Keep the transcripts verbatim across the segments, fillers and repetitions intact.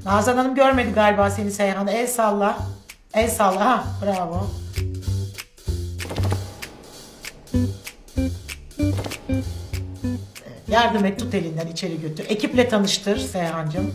Nazan Hanım görmedi galiba seni Seyhan. El salla. El salla. Ha, bravo. Evet, yardım et, tut elinden içeri götür. Ekiple tanıştır Seyhan'cığım.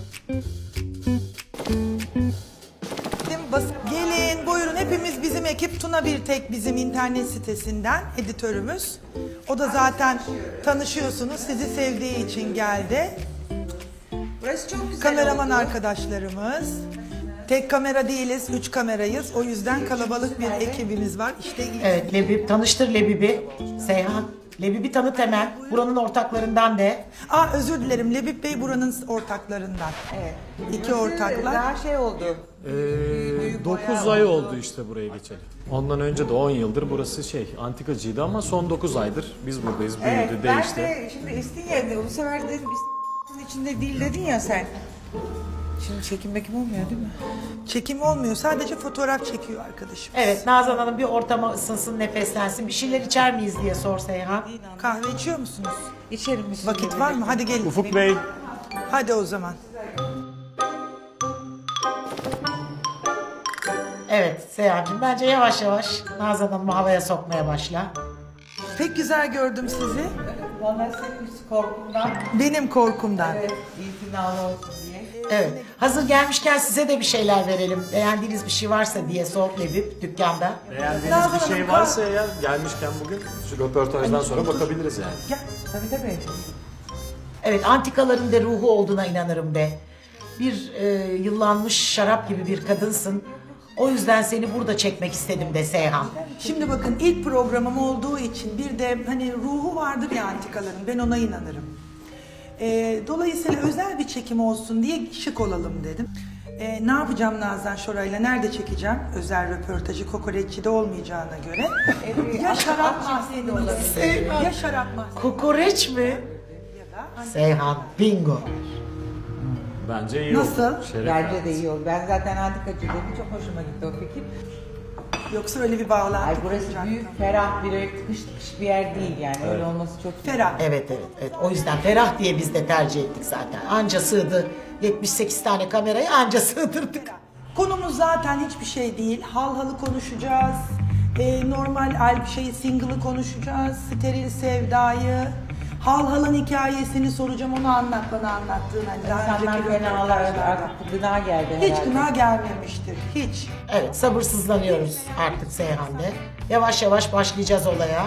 Gelin buyurun, hepimiz bizim ekip. Tuna Birtek bizim internet sitesinden editörümüz. O da zaten tanışıyorsunuz, sizi sevdiği için geldi. Burası çok güzel Kameraman oldu. arkadaşlarımız. Tek kamera değiliz, üç kamerayız. O yüzden kalabalık bir ekibimiz var. İşte Evet, Lebip. Tanıştır Lebip'i. Seyhan. Lebip'i tanıt hemen. Buranın ortaklarından de. Aa, özür dilerim, Lebip Bey buranın ortaklarından. Evet. İki ortaklar. Daha şey oldu. Ee, dokuz ay oldu işte buraya geçeli. Ondan önce de on yıldır burası şey antikacıydı ama son dokuz aydır biz buradayız. Büyüdü, Evet, ben değişti. de şimdi İstinye'de bu sefer dedim İstinye'nin içinde değil dedin ya sen. Şimdi çekim mekim olmuyor değil mi? Çekim olmuyor, sadece fotoğraf çekiyor arkadaşım. Evet, Nazan Hanım bir ortama ısınsın, nefeslensin. Bir şeyler içer miyiz diye sor Seyhan. Kahve içiyor musunuz? İçerim misin? Vakit var mı? Hadi gelin. Ufuk Bey. Hadi o zaman. Evet Seyhan'cığım, bence yavaş yavaş Nazan Hanım'ı havaya sokmaya başla. Pek güzel gördüm sizi. Vallahi senin korkumdan. Benim korkumdan. Evet, itinalı olsun diye. Evet, hazır gelmişken size de bir şeyler verelim. Beğendiğiniz bir şey varsa diye sor Lebip dükkanda. Beğendiğiniz Nazan bir şey Hanım, varsa eğer gelmişken bugün şu röportajdan sonra bakabiliriz yani. Gel. Tabii tabii. Evet, antikaların da ruhu olduğuna inanırım de. Bir e, yıllanmış şarap gibi bir kadınsın. O yüzden seni burada çekmek istedim de Seyhan. Şimdi bakın, ilk programım olduğu için bir de hani ruhu vardır ya antikaların, ben ona inanırım. Ee, dolayısıyla özel bir çekim olsun diye şık olalım dedim. Ee, ne yapacağım Nazan Şoray'la, nerede çekeceğim? Özel röportajı kokoreççide olmayacağına göre. ya şarap mahzeni olabilir, ya şarap mahzeni. Kokoreç mi? Seyhan, bingo. Bence iyi Nasıl? oldu. Şeref Bence verdiniz. de iyi oldu. Ben zaten antikacı dedim. Çok hoşuma gitti o fikir. Yoksa öyle bir bağlantı Ay burası kuracaktım. büyük, ferah bir öyle tıkış tıkış bir yer değil yani. Öyle olması çok iyi. Ferah. Evet evet evet, o yüzden ferah diye biz de tercih ettik zaten. Anca sığdı yetmiş sekiz tane kamerayı anca sığdırdık. Konumuz zaten hiçbir şey değil. Hal halı konuşacağız. Ee, normal al şeyi single'ı konuşacağız. Steril sevdayı. Hal halın hikayesini soracağım, onu anlat bana anlattığın. Hani daha İnsanlar önceki fenalar, röportajlarda. artık bu gına geldi Hiç herhalde. gına gelmemiştir. Hiç. Evet, sabırsızlanıyoruz artık Seyhan'de. Yavaş yavaş başlayacağız olaya.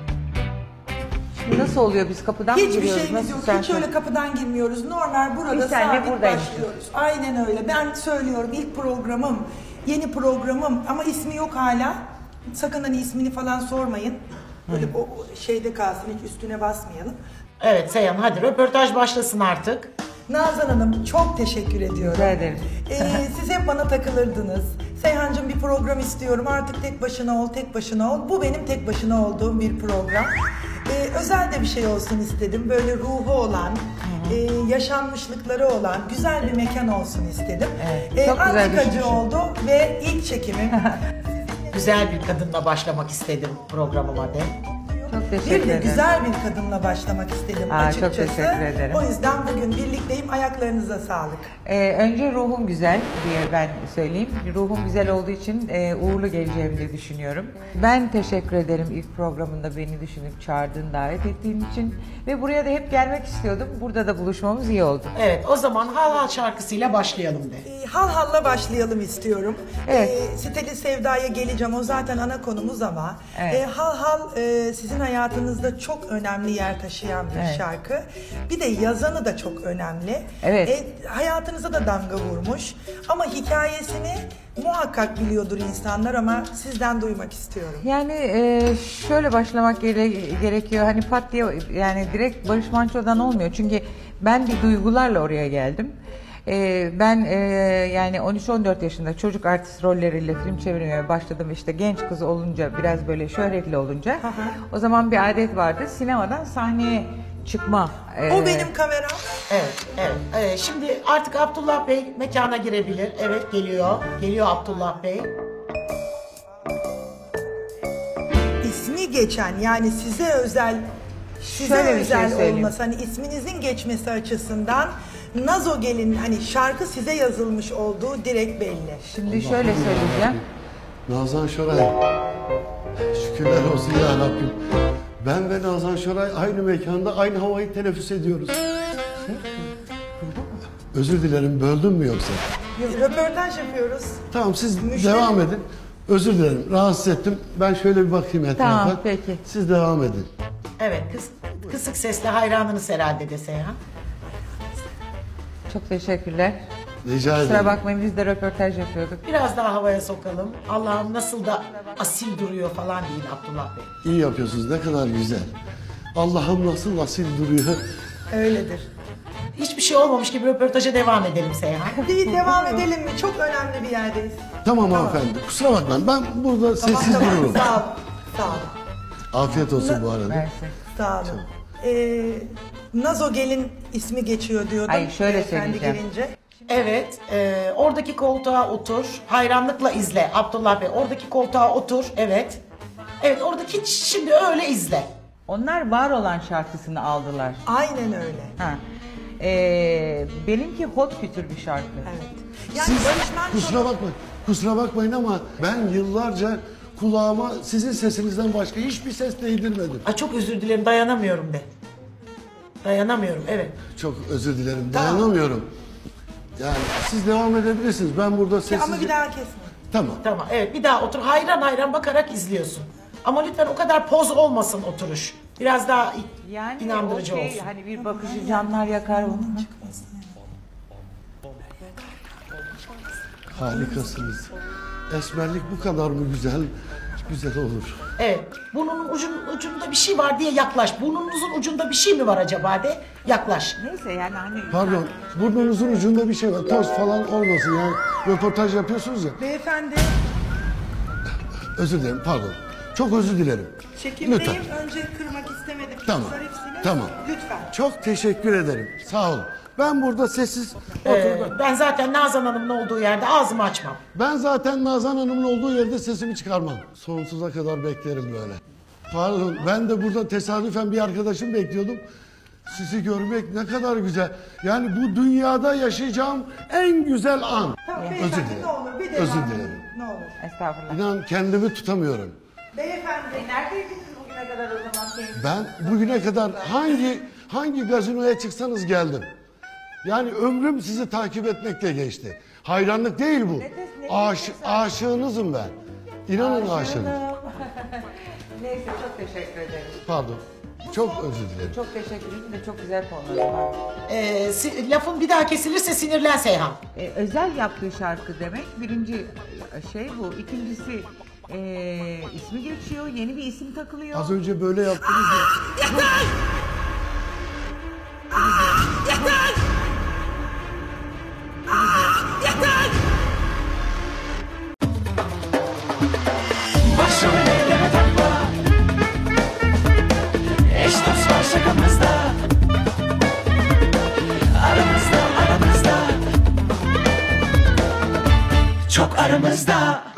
Şimdi nasıl oluyor, biz kapıdan mı Hiçbir giriyoruz? şeyimiz Nasıl yok. sen Hiç öyle söyle. kapıdan girmiyoruz. Normal burada Biz seninle sabit buradayız. başlıyoruz. Aynen öyle. Ben söylüyorum, ilk programım, yeni programım ama ismi yok hala. Sakın hani ismini falan sormayın. Böyle o o şeyde kalsın, hiç üstüne basmayalım. Evet Seyhan, hadi röportaj başlasın artık. Nazan Hanım, çok teşekkür ediyorum. Rica ederim. Ee, siz hep bana takılırdınız. Seyhancığım bir program istiyorum, artık tek başına ol, tek başına ol. Bu benim tek başına olduğum bir program. Ee, özel de bir şey olsun istedim. Böyle ruhu olan, e, yaşanmışlıkları olan güzel bir mekan olsun istedim. Evet, Ee, çok güzel antikacı düşünmüşsün. oldu ve ilk çekimim. Güzel bir kadınla başlamak istedim programıma de. Çok teşekkür Bir de ederim. güzel bir kadınla başlamak istedim Aa, çok açıkçası. teşekkür ederim. O yüzden bugün birlikteyim. Ayaklarınıza sağlık. Ee, önce ruhum güzel diye ben söyleyeyim. Ruhum güzel olduğu için e, uğurlu geleceğimi de düşünüyorum. Ben teşekkür ederim ilk programında beni düşünüp çağırdığın, davet ettiğin için. Ve buraya da hep gelmek istiyordum. Burada da buluşmamız iyi oldu. Evet, o zaman Hal Hal şarkısıyla başlayalım de. Ee, Hal Hal'la başlayalım istiyorum. Evet. Ee, Siteli Sevda'ya geleceğim. O zaten ana konumuz ama. Evet. Ee, Hal Hal e, sizin hayatınızda çok önemli yer taşıyan bir Evet. şarkı. Bir de yazanı da çok önemli. Evet. Ee, hayatınıza da damga vurmuş. Ama hikayesini muhakkak biliyordur insanlar ama sizden duymak istiyorum. Yani e, şöyle başlamak gere- gerekiyor. Hani pat diye yani direkt Barış Manço'dan olmuyor. Çünkü ben bir duygularla oraya geldim. E, ben e, yani on üç on dört yaşında çocuk artist rolleriyle film çevirmeye başladım. İşte genç kız olunca, biraz böyle şöhretli olunca. O zaman bir adet vardı. Sinemadan sahneye çıkma. e, O benim kameram. Evet, evet. Ee, şimdi artık Abdullah Bey mekana girebilir. Evet, geliyor. Geliyor Abdullah Bey. İsmi geçen, yani size özel, size Şöyle bir şey özel söyleyeyim. olması, hani isminizin geçmesi açısından Nazo Gelin hani şarkı size yazılmış olduğu direkt belli. Şimdi şöyle söyleyeceğim. Nazan Şoray. Şükürler olsun ya Rabbim. Ben ve Nazan Şoray aynı mekanda aynı havayı teneffüs ediyoruz. Özür dilerim, böldüm mü yoksa? Biz röportaj yapıyoruz. Tamam, siz Müşteri- devam edin. Özür dilerim, rahatsız ettim. Ben şöyle bir bakayım etrafa. Tamam, peki. Siz devam edin. Evet, kıs, kısık sesle hayranınız herhalde de Seyhan. Çok teşekkürler. Rica Kusura ederim. bakmayın, biz de röportaj yapıyorduk. Biraz daha havaya sokalım. Allah'ım nasıl da asil duruyor falan deyin Abdullah Bey. İyi yapıyorsunuz, ne kadar güzel. Allah'ım nasıl asil duruyor. Öyledir. Hiçbir şey olmamış gibi röportaja devam edelim Seyhan. Bir devam edelim mi? Çok önemli bir yerdeyiz. Tamam hanımefendi, kusura bakmayın. Ben burada sessiz Tamam, dururum. Sağ olun. Sağ olun. Afiyet olsun bu arada. Mersi. Sağ olun. Ee, Nazo Gelin ismi geçiyor diyordum. Hayır, şöyle beyefendi söyleyeceğim. gelince. Evet, e, oradaki koltuğa otur. Hayranlıkla izle Abdullah Bey. Oradaki koltuğa otur, evet. Evet, oradaki şimdi öyle izle. Onlar var olan şarkısını aldılar. Aynen öyle. Ha. Ee, benimki hot kültür bir şarkı. Evet. Yani Siz Barış Manço... kusura bakmayın. Kusura bakmayın ama ben yıllarca kulağıma sizin sesinizden başka hiçbir ses değdirmedim. Ay çok özür dilerim, dayanamıyorum de. Dayanamıyorum, evet. Çok özür dilerim. Dayanamıyorum. Yani siz devam edebilirsiniz. Ben burada Ya sessizce... ama bir daha kesme. Tamam. Tamam, evet bir daha otur. Hayran hayran bakarak izliyorsun. Ama lütfen o kadar poz olmasın oturuş. Biraz daha Yani inandırıcı o şey, olsun. hani bir bakışı canlar yakar onu. Harikasınız. Esmerlik bu kadar mı güzel? Güzel olur. Evet, burnunun ucun, ucunda bir şey var diye yaklaş. Burnunuzun ucunda bir şey mi var acaba de yaklaş. Neyse yani hani... Pardon, burnunuzun ucunda bir şey var. Toz falan olmasın yani. Röportaj yapıyorsunuz ya. Beyefendi Özür dilerim, pardon. Çok özür dilerim. çekimdeyim. Lütfen. Önce kırmak istemedim. Tamam, Zarifsiniz. tamam. Lütfen. Çok teşekkür ederim. Sağ olun. Ben burada sessiz Ee, oturdum. ben zaten Nazan Hanım'ın olduğu yerde ağzımı açmam. Ben zaten Nazan Hanım'ın olduğu yerde sesimi çıkarmam. Sonsuza kadar beklerim böyle. Pardon, ben de burada tesadüfen bir arkadaşım bekliyordum. Sizi görmek ne kadar güzel. Yani bu dünyada yaşayacağım en güzel an. Tamam, Özür beyefendi, dilerim. ne olur bir devam Özür edin. dilerim. Ne olur. Estağfurullah. İnan kendimi tutamıyorum. Beyefendi. Neredeydiniz bugüne kadar o zaman? Ben bugüne kadar hangi hangi gazinoya çıksanız geldim. Yani ömrüm sizi takip etmekle geçti. Hayranlık değil bu. Aş, aşığınızım ben. İnanın aşığınız. Neyse, çok teşekkür ederim. Pardon. Çok özür dilerim. Çok teşekkür ederim de çok güzel konuları var. Ee, si- lafın bir daha kesilirse sinirlen Seyhan. Ee, özel yaptığı şarkı demek. Birinci şey bu. İkincisi ee, ismi geçiyor. Yeni bir isim takılıyor. Az önce böyle yaptınız ya. Başım elleme takma. Eş dost var şakamızda. Aramızda aramızda. Çok aramızda.